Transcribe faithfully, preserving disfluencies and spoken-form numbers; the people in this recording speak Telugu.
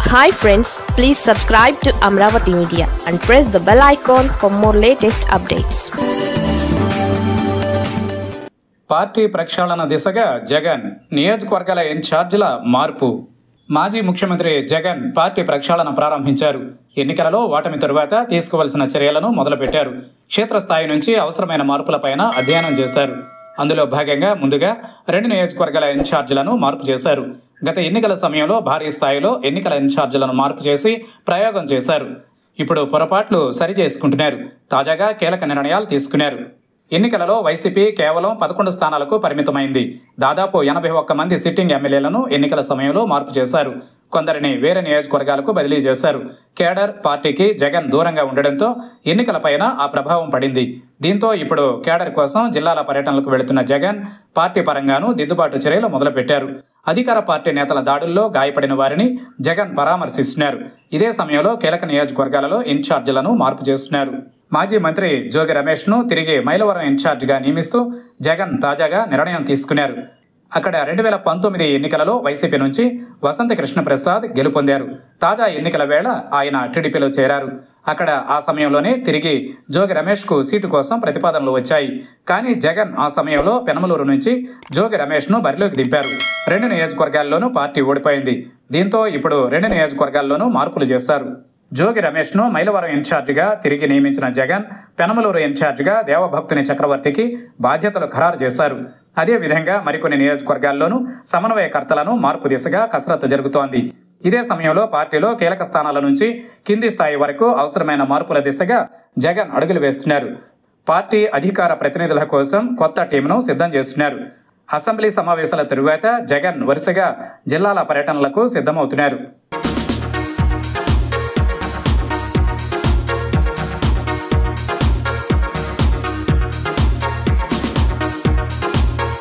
Hi friends, please subscribe to Amravati Media and press the bell icon for more latest updates. Party ప్రక్షాళన దిశగా జగన్ నియోజకవర్గాల ఇన్ఛార్జీల మార్పు. మాజీ ముఖ్యమంత్రి జగన్ పార్టీ ప్రక్షాళన ప్రారంభించారు. ఎన్నికలలో ఓటమి తరువాత తీసుకోవాల్సిన చర్యలను మొదలుపెట్టారు. క్షేత్రస్థాయి నుంచి అవసరమైన మార్పులపైన అధ్యయనం చేశారు. అందులో భాగంగా ముందుగా రెండు నియోజకవర్గాల ఇన్ఛార్జీలను మార్పు చేశారు. గత ఎన్నికల సమయంలో భారీ స్థాయిలో ఎన్నికల ఇన్ఛార్జీలను మార్పు చేసి ప్రయోగం చేశారు. ఇప్పుడు పొరపాట్లు సరిచేసుకుంటున్నారు. తాజాగా కీలక నిర్ణయాలు తీసుకున్నారు. ఎన్నికలలో వైసీపీ కేవలం పదకొండు స్థానాలకు పరిమితమైంది. దాదాపు ఎనభై ఒక్క మంది సిట్టింగ్ ఎమ్మెల్యేలను ఎన్నికల సమయంలో మార్పు చేశారు. కొందరిని వేరే నియోజకవర్గాలకు బదిలీ చేశారు. కేడర్ పార్టీకి జగన్ దూరంగా ఉండడంతో ఎన్నికలపైన ఆ ప్రభావం పడింది. దీంతో ఇప్పుడు కేడర్ కోసం జిల్లాల పర్యటనలకు వెళుతున్న జగన్ పార్టీ పరంగానూ దిద్దుబాటు చర్యలు మొదలుపెట్టారు. అధికార పార్టీ నేతల దాడుల్లో గాయపడిన వారిని జగన్ పరామర్శిస్తున్నారు. ఇదే సమయంలో కీలక నియోజకవర్గాలలో ఇన్ఛార్జీలను మార్పు చేస్తున్నారు. మాజీ మంత్రి జోగి రమేష్ను తిరిగి మైలవరం ఇన్ఛార్జిగా నియమిస్తూ జగన్ తాజాగా నిర్ణయం తీసుకున్నారు. అక్కడ రెండు వేల పంతొమ్మిది ఎన్నికలలో వైసీపీ నుంచి వసంత కృష్ణప్రసాద్ గెలుపొందారు. తాజా ఎన్నికల వేళ ఆయన టీడీపీలో చేరారు. అక్కడ ఆ సమయంలోనే తిరిగి జోగి రమేష్కు సీటు కోసం ప్రతిపాదనలు వచ్చాయి. కానీ జగన్ ఆ సమయంలో పెనమలూరు నుంచి జోగి రమేష్ను బరిలోకి దింపారు. రెండు నియోజకవర్గాల్లోనూ పార్టీ ఓడిపోయింది. దీంతో ఇప్పుడు రెండు నియోజకవర్గాల్లోనూ మార్పులు చేశారు. జోగి రమేష్ను మైలవరం ఇన్ఛార్జిగా తిరిగి నియమించిన జగన్ పెనమలూరు ఇన్ఛార్జిగా దేవభక్తుని చక్రవర్తికి బాధ్యతలు ఖరారు చేశారు. అదేవిధంగా మరికొన్ని నియోజకవర్గాల్లోనూ సమన్వయకర్తలను మార్పు దిశగా కసరత్తు జరుగుతోంది. ఇదే సమయంలో పార్టీలో కీలక స్థానాల నుంచి కింది స్థాయి వరకు అవసరమైన మార్పుల దిశగా జగన్ అడుగులు వేస్తున్నారు. పార్టీ అధికార ప్రతినిధుల కోసం కొత్త టీంను సిద్ధం చేస్తున్నారు. అసెంబ్లీ సమావేశాల తరువాత జగన్ వరుసగా జిల్లాల పర్యటనలకు సిద్ధమవుతున్నారు.